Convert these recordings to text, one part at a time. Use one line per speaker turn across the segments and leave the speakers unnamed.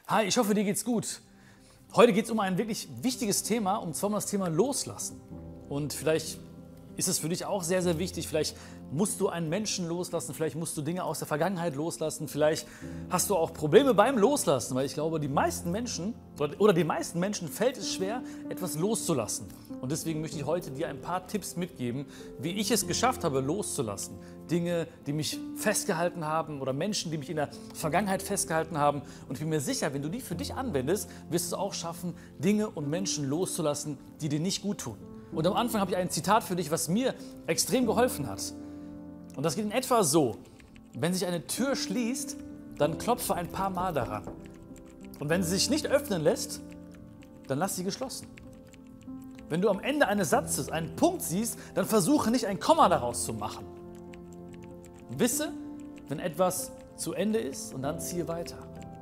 Hi, ich hoffe, dir geht's gut. Heute geht es um ein wirklich wichtiges Thema, und zwar um das Thema Loslassen. Und vielleicht ist es für dich auch sehr, sehr wichtig. Vielleicht musst du einen Menschen loslassen, vielleicht musst du Dinge aus der Vergangenheit loslassen, vielleicht hast du auch Probleme beim Loslassen, weil ich glaube, den meisten Menschen fällt es schwer, etwas loszulassen. Und deswegen möchte ich heute dir ein paar Tipps mitgeben, wie ich es geschafft habe, loszulassen. Dinge, die mich festgehalten haben oder Menschen, die mich in der Vergangenheit festgehalten haben. Und ich bin mir sicher, wenn du die für dich anwendest, wirst du es auch schaffen, Dinge und Menschen loszulassen, die dir nicht gut tun. Und am Anfang habe ich ein Zitat für dich, was mir extrem geholfen hat. Und das geht in etwa so: Wenn sich eine Tür schließt, dann klopfe ein paar Mal daran. Und wenn sie sich nicht öffnen lässt, dann lass sie geschlossen. Wenn du am Ende eines Satzes einen Punkt siehst, dann versuche nicht ein Komma daraus zu machen. Wisse, wenn etwas zu Ende ist, und dann ziehe weiter.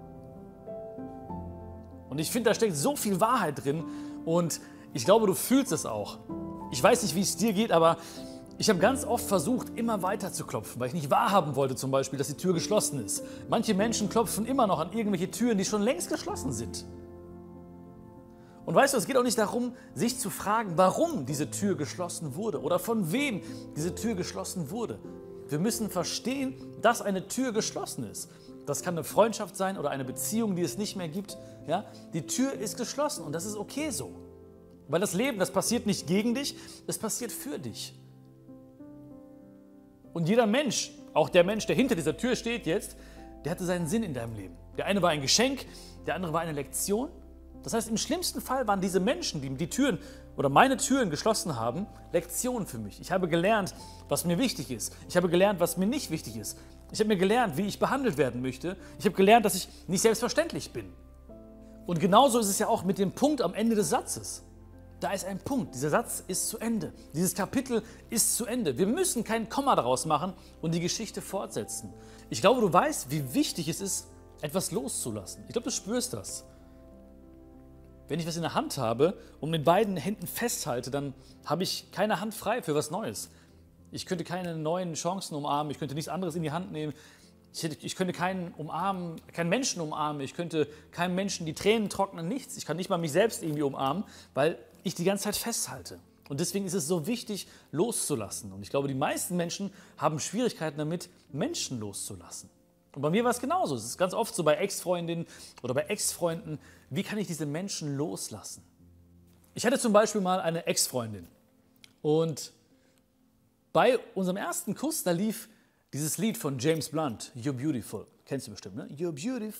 Und ich finde, da steckt so viel Wahrheit drin, und ich glaube, du fühlst es auch. Ich weiß nicht, wie es dir geht, aber ich habe ganz oft versucht, immer weiter zu klopfen, weil ich nicht wahrhaben wollte zum Beispiel, dass die Tür geschlossen ist. Manche Menschen klopfen immer noch an irgendwelche Türen, die schon längst geschlossen sind. Und weißt du, es geht auch nicht darum, sich zu fragen, warum diese Tür geschlossen wurde oder von wem diese Tür geschlossen wurde. Wir müssen verstehen, dass eine Tür geschlossen ist. Das kann eine Freundschaft sein oder eine Beziehung, die es nicht mehr gibt. Ja? Die Tür ist geschlossen, und das ist okay so. Weil das Leben, das passiert nicht gegen dich, es passiert für dich. Und jeder Mensch, auch der Mensch, der hinter dieser Tür steht jetzt, der hatte seinen Sinn in deinem Leben. Der eine war ein Geschenk, der andere war eine Lektion. Das heißt, im schlimmsten Fall waren diese Menschen, die die Türen oder meine Türen geschlossen haben, Lektionen für mich. Ich habe gelernt, was mir wichtig ist. Ich habe gelernt, was mir nicht wichtig ist. Ich habe mir gelernt, wie ich behandelt werden möchte. Ich habe gelernt, dass ich nicht selbstverständlich bin. Und genauso ist es ja auch mit dem Punkt am Ende des Satzes. Da ist ein Punkt, dieser Satz ist zu Ende, dieses Kapitel ist zu Ende. Wir müssen kein Komma daraus machen und die Geschichte fortsetzen. Ich glaube, du weißt, wie wichtig es ist, etwas loszulassen. Ich glaube, du spürst das. Wenn ich was in der Hand habe und mit beiden Händen festhalte, dann habe ich keine Hand frei für was Neues. Ich könnte keine neuen Chancen umarmen, ich könnte nichts anderes in die Hand nehmen. Ich könnte keinen Menschen umarmen, ich könnte keinem Menschen die Tränen trocknen, nichts. Ich kann nicht mal mich selbst irgendwie umarmen, weil ich die ganze Zeit festhalte. Und deswegen ist es so wichtig, loszulassen. Und ich glaube, die meisten Menschen haben Schwierigkeiten damit, Menschen loszulassen. Und bei mir war es genauso. Es ist ganz oft so bei Ex-Freundinnen oder bei Ex-Freunden: Wie kann ich diese Menschen loslassen? Ich hatte zum Beispiel mal eine Ex-Freundin. Und bei unserem ersten Kuss, da lief dieses Lied von James Blunt, You're Beautiful. Kennst du bestimmt, ne? You're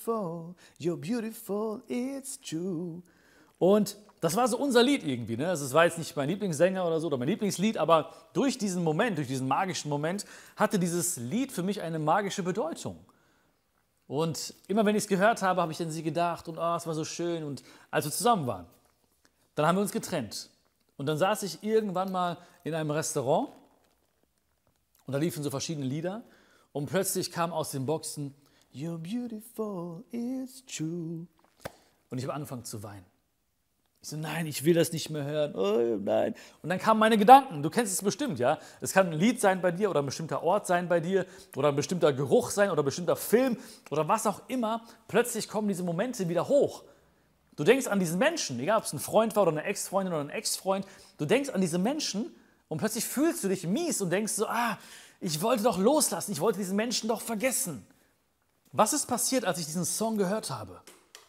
beautiful, it's true. Und das war so unser Lied irgendwie, ne? Also es war jetzt nicht mein Lieblingssänger oder so oder mein Lieblingslied, aber durch diesen Moment, durch diesen magischen Moment, hatte dieses Lied für mich eine magische Bedeutung. Und immer wenn ich es gehört habe, habe ich an sie gedacht und es war so schön. Und als wir zusammen waren, dann haben wir uns getrennt. Und dann saß ich irgendwann mal in einem Restaurant und da liefen so verschiedene Lieder und plötzlich kam aus den Boxen You're beautiful, it's true. Und ich habe angefangen zu weinen. Ich so: Nein, ich will das nicht mehr hören. Oh nein. Und dann kamen meine Gedanken. Du kennst es bestimmt, ja? Es kann ein Lied sein bei dir oder ein bestimmter Ort sein bei dir oder ein bestimmter Geruch sein oder ein bestimmter Film oder was auch immer. Plötzlich kommen diese Momente wieder hoch. Du denkst an diesen Menschen, egal ob es ein Freund war oder eine Ex-Freundin oder ein Ex-Freund. Du denkst an diese Menschen und plötzlich fühlst du dich mies und denkst so: Ich wollte doch loslassen, ich wollte diesen Menschen doch vergessen. Was ist passiert, als ich diesen Song gehört habe?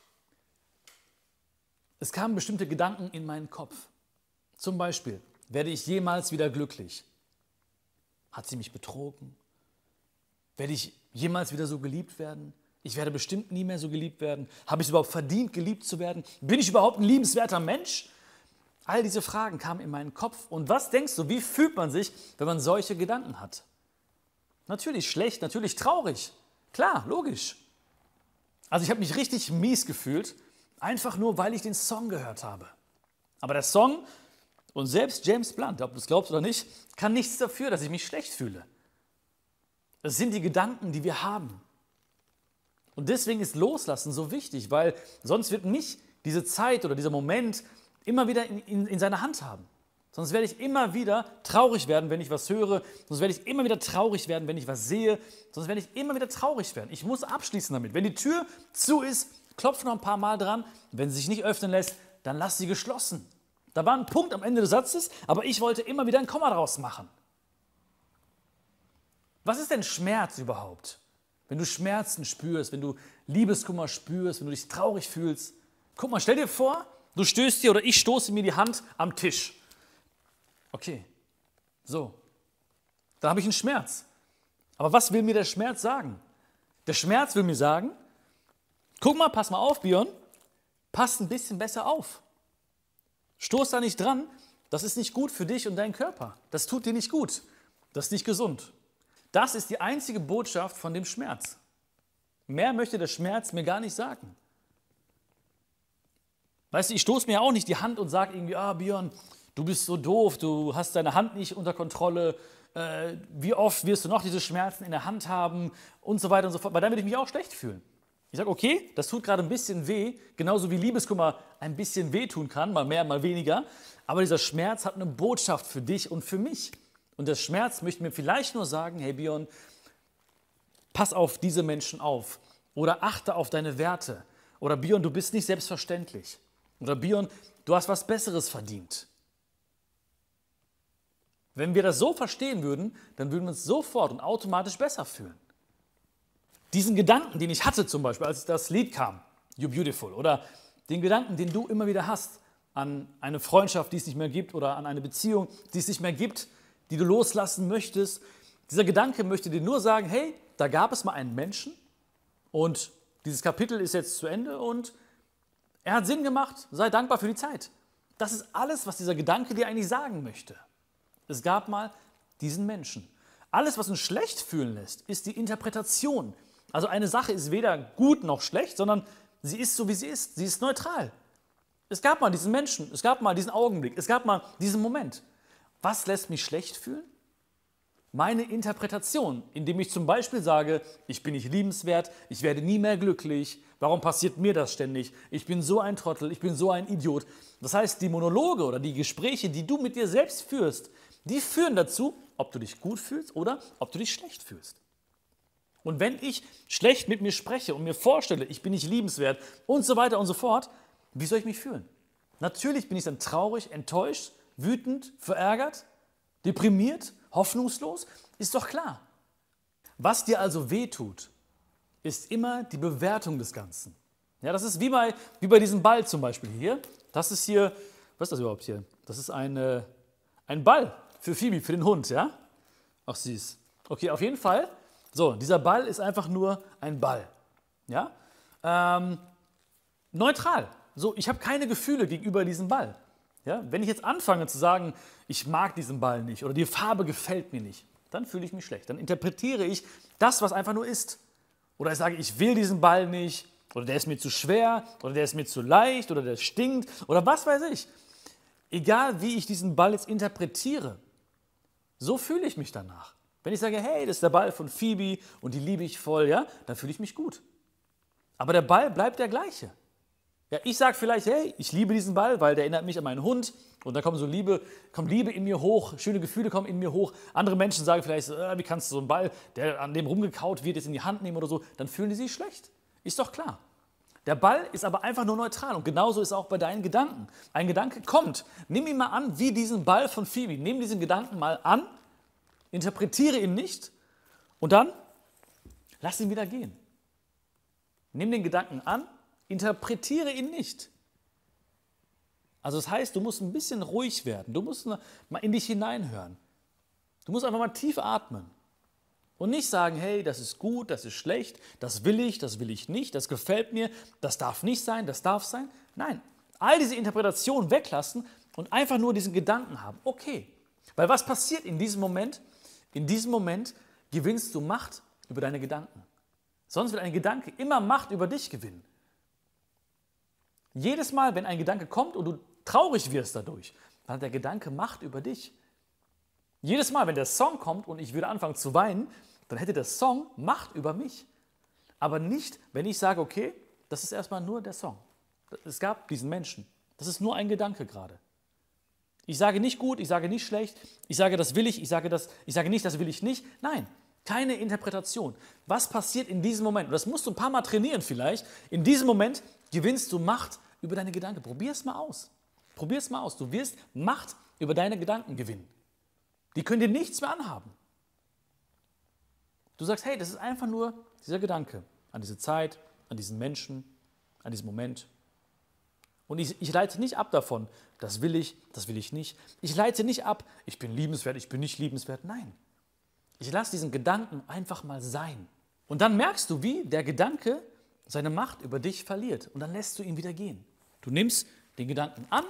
Es kamen bestimmte Gedanken in meinen Kopf. Zum Beispiel: Werde ich jemals wieder glücklich? Hat sie mich betrogen? Werde ich jemals wieder so geliebt werden? Ich werde bestimmt nie mehr so geliebt werden. Habe ich es überhaupt verdient, geliebt zu werden? Bin ich überhaupt ein liebenswerter Mensch? All diese Fragen kamen in meinen Kopf. Und was denkst du, wie fühlt man sich, wenn man solche Gedanken hat? Natürlich schlecht, natürlich traurig. Klar, logisch. Also ich habe mich richtig mies gefühlt, einfach nur, weil ich den Song gehört habe. Aber der Song und selbst James Blunt, ob du es glaubst oder nicht, kann nichts dafür, dass ich mich schlecht fühle. Es sind die Gedanken, die wir haben. Und deswegen ist Loslassen so wichtig, weil sonst wird mich diese Zeit oder dieser Moment immer wieder in seiner Hand haben. Sonst werde ich immer wieder traurig werden, wenn ich was höre. Sonst werde ich immer wieder traurig werden, wenn ich was sehe. Sonst werde ich immer wieder traurig werden. Ich muss abschließen damit. Wenn die Tür zu ist, klopf noch ein paar Mal dran. Wenn sie sich nicht öffnen lässt, dann lass sie geschlossen. Da war ein Punkt am Ende des Satzes, aber ich wollte immer wieder ein Komma draus machen. Was ist denn Schmerz überhaupt? Wenn du Schmerzen spürst, wenn du Liebeskummer spürst, wenn du dich traurig fühlst. Guck mal, stell dir vor, du stößt dir oder ich stoße mir die Hand am Tisch. Okay, so. Da habe ich einen Schmerz. Aber was will mir der Schmerz sagen? Der Schmerz will mir sagen, guck mal, pass mal auf, Björn, pass ein bisschen besser auf. Stoß da nicht dran, das ist nicht gut für dich und deinen Körper. Das tut dir nicht gut, das ist nicht gesund. Das ist die einzige Botschaft von dem Schmerz. Mehr möchte der Schmerz mir gar nicht sagen. Weißt du, ich stoße mir ja auch nicht die Hand und sage irgendwie, Björn, du bist so doof, du hast deine Hand nicht unter Kontrolle, wie oft wirst du noch diese Schmerzen in der Hand haben und so weiter und so fort, weil dann würde ich mich auch schlecht fühlen. Ich sage, okay, das tut gerade ein bisschen weh, genauso wie Liebeskummer ein bisschen wehtun kann, mal mehr, mal weniger, aber dieser Schmerz hat eine Botschaft für dich und für mich. Und der Schmerz möchte mir vielleicht nur sagen, hey Björn, pass auf diese Menschen auf oder achte auf deine Werte oder Björn, du bist nicht selbstverständlich oder Björn, du hast was Besseres verdient. Wenn wir das so verstehen würden, dann würden wir uns sofort und automatisch besser fühlen. Diesen Gedanken, den ich hatte zum Beispiel, als das Lied kam, You're Beautiful, oder den Gedanken, den du immer wieder hast an eine Freundschaft, die es nicht mehr gibt, oder an eine Beziehung, die es nicht mehr gibt, die du loslassen möchtest. Dieser Gedanke möchte dir nur sagen, hey, da gab es mal einen Menschen und dieses Kapitel ist jetzt zu Ende und er hat Sinn gemacht, sei dankbar für die Zeit. Das ist alles, was dieser Gedanke dir eigentlich sagen möchte. Es gab mal diesen Menschen. Alles, was uns schlecht fühlen lässt, ist die Interpretation. Also eine Sache ist weder gut noch schlecht, sondern sie ist so, wie sie ist. Sie ist neutral. Es gab mal diesen Menschen, es gab mal diesen Augenblick, es gab mal diesen Moment. Was lässt mich schlecht fühlen? Meine Interpretation, indem ich zum Beispiel sage, ich bin nicht liebenswert, ich werde nie mehr glücklich, warum passiert mir das ständig? Ich bin so ein Trottel, ich bin so ein Idiot. Das heißt, die Monologe oder die Gespräche, die du mit dir selbst führst, die führen dazu, ob du dich gut fühlst oder ob du dich schlecht fühlst. Und wenn ich schlecht mit mir spreche und mir vorstelle, ich bin nicht liebenswert und so weiter und so fort, wie soll ich mich fühlen? Natürlich bin ich dann traurig, enttäuscht, wütend, verärgert, deprimiert, hoffnungslos, ist doch klar. Was dir also wehtut, ist immer die Bewertung des Ganzen. Ja, das ist wie bei diesem Ball zum Beispiel hier. Das ist hier, was ist das überhaupt hier? Das ist ein Ball für Phoebe, für den Hund, ja? Ach süß. Okay, auf jeden Fall. So, dieser Ball ist einfach nur ein Ball. Ja? Neutral. So, ich habe keine Gefühle gegenüber diesem Ball. Ja? Wenn ich jetzt anfange zu sagen, ich mag diesen Ball nicht oder die Farbe gefällt mir nicht, dann fühle ich mich schlecht. Dann interpretiere ich das, was einfach nur ist. Oder ich sage, ich will diesen Ball nicht oder der ist mir zu schwer oder der ist mir zu leicht oder der stinkt oder was weiß ich. Egal, wie ich diesen Ball jetzt interpretiere, so fühle ich mich danach. Wenn ich sage, hey, das ist der Ball von Phoebe und die liebe ich voll, ja, dann fühle ich mich gut. Aber der Ball bleibt der gleiche. Ja, ich sage vielleicht, hey, ich liebe diesen Ball, weil der erinnert mich an meinen Hund und da kommt Liebe in mir hoch, schöne Gefühle kommen in mir hoch. Andere Menschen sagen vielleicht, wie kannst du so einen Ball, der an dem rumgekaut wird, jetzt in die Hand nehmen oder so, dann fühlen die sich schlecht. Ist doch klar. Der Ball ist aber einfach nur neutral und genauso ist es auch bei deinen Gedanken. Ein Gedanke kommt, nimm ihn mal an wie diesen Ball von Phoebe, nimm diesen Gedanken mal an, interpretiere ihn nicht und dann lass ihn wieder gehen. Nimm den Gedanken an, interpretiere ihn nicht. Also das heißt, du musst ein bisschen ruhig werden, du musst mal in dich hineinhören. Du musst einfach mal tief atmen und nicht sagen, hey, das ist gut, das ist schlecht, das will ich nicht, das gefällt mir, das darf nicht sein, das darf sein. Nein, all diese Interpretationen weglassen und einfach nur diesen Gedanken haben. Okay, weil was passiert in diesem Moment? In diesem Moment gewinnst du Macht über deine Gedanken. Sonst wird ein Gedanke immer Macht über dich gewinnen. Jedes Mal, wenn ein Gedanke kommt und du traurig wirst dadurch, dann hat der Gedanke Macht über dich. Jedes Mal, wenn der Song kommt und ich würde anfangen zu weinen, dann hätte der Song Macht über mich. Aber nicht, wenn ich sage, okay, das ist erstmal nur der Song. Es gab diesen Menschen. Das ist nur ein Gedanke gerade. Ich sage nicht gut, ich sage nicht schlecht, ich sage, das will ich sage nicht, das will ich nicht. Nein, keine Interpretation. Was passiert in diesem Moment? Und das musst du ein paar Mal trainieren vielleicht. In diesem Moment gewinnst du Macht über deine Gedanken. Probier es mal aus. Probier es mal aus. Du wirst Macht über deine Gedanken gewinnen. Die können dir nichts mehr anhaben. Du sagst, hey, das ist einfach nur dieser Gedanke an diese Zeit, an diesen Menschen, an diesen Moment. Und ich leite nicht ab davon, das will ich nicht. Ich leite nicht ab, ich bin liebenswert, ich bin nicht liebenswert. Nein, ich lasse diesen Gedanken einfach mal sein. Und dann merkst du, wie der Gedanke seine Macht über dich verliert. Und dann lässt du ihn wieder gehen. Du nimmst den Gedanken an,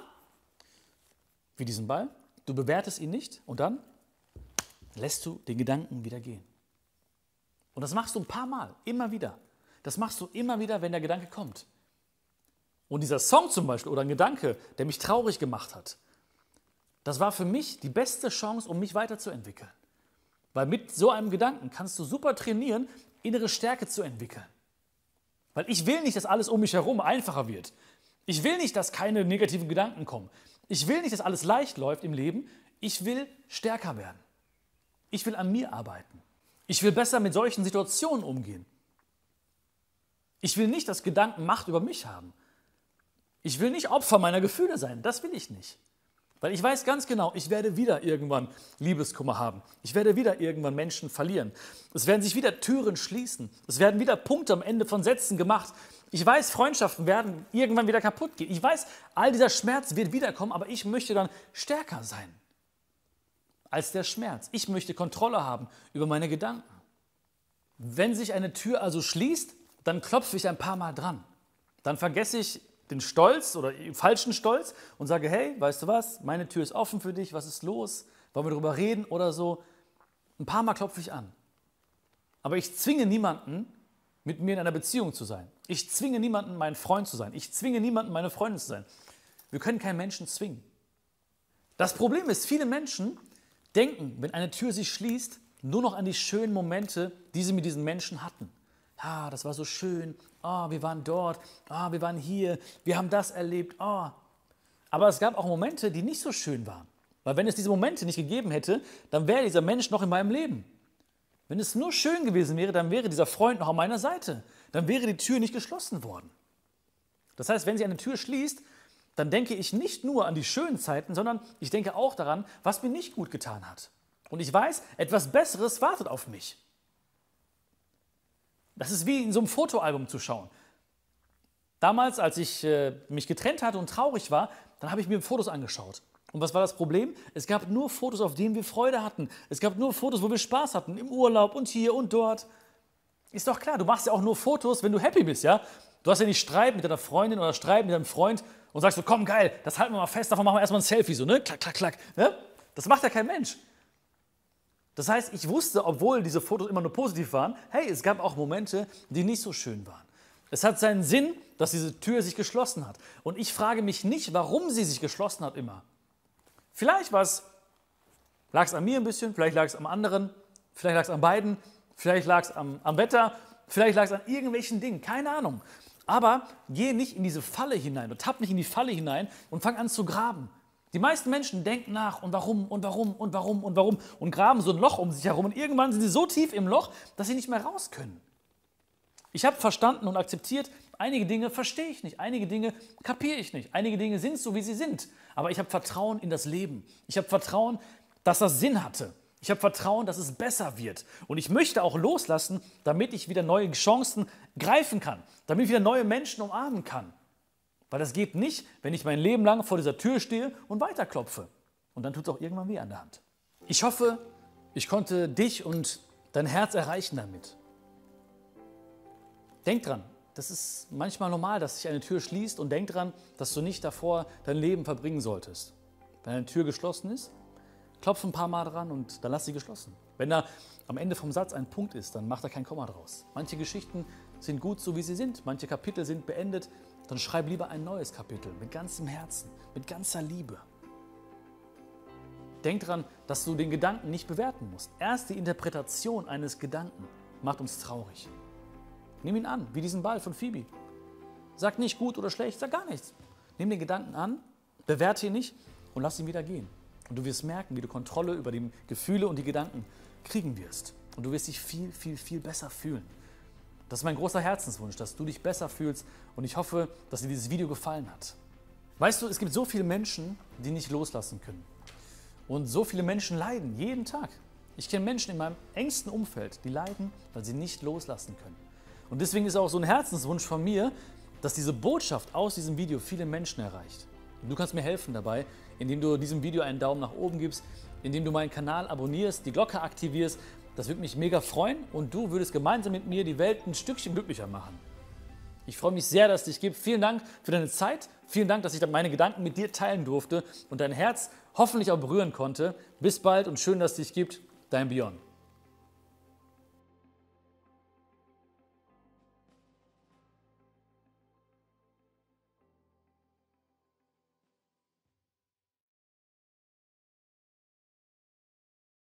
wie diesen Ball, du bewertest ihn nicht und dann lässt du den Gedanken wieder gehen. Und das machst du ein paar Mal, immer wieder. Das machst du immer wieder, wenn der Gedanke kommt. Und dieser Song zum Beispiel oder ein Gedanke, der mich traurig gemacht hat, das war für mich die beste Chance, um mich weiterzuentwickeln. Weil mit so einem Gedanken kannst du super trainieren, innere Stärke zu entwickeln. Weil ich will nicht, dass alles um mich herum einfacher wird. Ich will nicht, dass keine negativen Gedanken kommen. Ich will nicht, dass alles leicht läuft im Leben. Ich will stärker werden. Ich will an mir arbeiten. Ich will besser mit solchen Situationen umgehen. Ich will nicht, dass Gedanken Macht über mich haben. Ich will nicht Opfer meiner Gefühle sein. Das will ich nicht. Weil ich weiß ganz genau, ich werde wieder irgendwann Liebeskummer haben. Ich werde wieder irgendwann Menschen verlieren. Es werden sich wieder Türen schließen. Es werden wieder Punkte am Ende von Sätzen gemacht. Ich weiß, Freundschaften werden irgendwann wieder kaputt gehen. Ich weiß, all dieser Schmerz wird wiederkommen, aber ich möchte dann stärker sein als der Schmerz. Ich möchte Kontrolle haben über meine Gedanken. Wenn sich eine Tür also schließt, dann klopfe ich ein paar Mal dran. Dann vergesse ich den Stolz oder falschen Stolz und sage, hey, weißt du was, meine Tür ist offen für dich, was ist los? Wollen wir darüber reden oder so? Ein paar Mal klopfe ich an. Aber ich zwinge niemanden, mit mir in einer Beziehung zu sein. Ich zwinge niemanden, mein Freund zu sein. Ich zwinge niemanden, meine Freundin zu sein. Wir können keinen Menschen zwingen. Das Problem ist, viele Menschen denken, wenn eine Tür sich schließt, nur noch an die schönen Momente, die sie mit diesen Menschen hatten. Ah, das war so schön. Oh, wir waren dort. Oh, wir waren hier. Wir haben das erlebt. Oh. Aber es gab auch Momente, die nicht so schön waren. Weil wenn es diese Momente nicht gegeben hätte, dann wäre dieser Mensch noch in meinem Leben. Wenn es nur schön gewesen wäre, dann wäre dieser Freund noch an meiner Seite. Dann wäre die Tür nicht geschlossen worden. Das heißt, wenn sich eine Tür schließt, dann denke ich nicht nur an die schönen Zeiten, sondern ich denke auch daran, was mir nicht gut getan hat. Und ich weiß, etwas Besseres wartet auf mich. Das ist wie in so einem Fotoalbum zu schauen. Damals, als ich mich getrennt hatte und traurig war, dann habe ich mir Fotos angeschaut. Und was war das Problem? Es gab nur Fotos, auf denen wir Freude hatten. Es gab nur Fotos, wo wir Spaß hatten, im Urlaub und hier und dort. Ist doch klar, du machst ja auch nur Fotos, wenn du happy bist, ja? Du hast ja nicht Streit mit deiner Freundin oder Streit mit deinem Freund und sagst so, komm, geil, das halten wir mal fest, davon machen wir erstmal ein Selfie, so, ne? Klack, klack, klack. Ne? Das macht ja kein Mensch. Das heißt, ich wusste, obwohl diese Fotos immer nur positiv waren, hey, es gab auch Momente, die nicht so schön waren. Es hat seinen Sinn, dass diese Tür sich geschlossen hat. Und ich frage mich nicht, warum sie sich geschlossen hat immer. Vielleicht lag es an mir ein bisschen, vielleicht lag es am anderen, vielleicht lag es an beiden, vielleicht lag es am Wetter, vielleicht lag es an irgendwelchen Dingen, keine Ahnung. Aber geh nicht in diese Falle hinein, tapp nicht in die Falle hinein und fang an zu graben. Die meisten Menschen denken nach und warum und warum und warum und warum und graben so ein Loch um sich herum und irgendwann sind sie so tief im Loch, dass sie nicht mehr raus können. Ich habe verstanden und akzeptiert, einige Dinge verstehe ich nicht, einige Dinge kapiere ich nicht, einige Dinge sind so, wie sie sind. Aber ich habe Vertrauen in das Leben. Ich habe Vertrauen, dass das Sinn hatte. Ich habe Vertrauen, dass es besser wird. Und ich möchte auch loslassen, damit ich wieder neue Chancen greifen kann, damit ich wieder neue Menschen umarmen kann. Weil das geht nicht, wenn ich mein Leben lang vor dieser Tür stehe und weiterklopfe. Und dann tut es auch irgendwann weh an der Hand. Ich hoffe, ich konnte dich und dein Herz erreichen damit. Denk dran, das ist manchmal normal, dass sich eine Tür schließt und denk dran, dass du nicht davor dein Leben verbringen solltest. Wenn eine Tür geschlossen ist, klopf ein paar Mal dran und dann lass sie geschlossen. Wenn da am Ende vom Satz ein Punkt ist, dann mach da kein Komma draus. Manche Geschichten sind gut, so wie sie sind. Manche Kapitel sind beendet. Dann schreib lieber ein neues Kapitel mit ganzem Herzen, mit ganzer Liebe. Denk dran, dass du den Gedanken nicht bewerten musst. Erst die Interpretation eines Gedanken macht uns traurig. Nimm ihn an, wie diesen Ball von Phoebe. Sag nicht gut oder schlecht, sag gar nichts. Nimm den Gedanken an, bewerte ihn nicht und lass ihn wieder gehen. Und du wirst merken, wie du Kontrolle über die Gefühle und die Gedanken kriegen wirst. und du wirst dich viel, viel, viel besser fühlen. Das ist mein großer Herzenswunsch, dass du dich besser fühlst und ich hoffe, dass dir dieses Video gefallen hat. Weißt du, es gibt so viele Menschen, die nicht loslassen können. Und so viele Menschen leiden jeden Tag. Ich kenne Menschen in meinem engsten Umfeld, die leiden, weil sie nicht loslassen können. Und deswegen ist auch so ein Herzenswunsch von mir, dass diese Botschaft aus diesem Video viele Menschen erreicht. Und du kannst mir helfen dabei, indem du diesem Video einen Daumen nach oben gibst, indem du meinen Kanal abonnierst, die Glocke aktivierst. Das würde mich mega freuen und du würdest gemeinsam mit mir die Welt ein Stückchen glücklicher machen. Ich freue mich sehr, dass es dich gibt. Vielen Dank für deine Zeit. Vielen Dank, dass ich meine Gedanken mit dir teilen durfte und dein Herz hoffentlich auch berühren konnte. Bis bald und schön, dass es dich gibt. Dein Björn.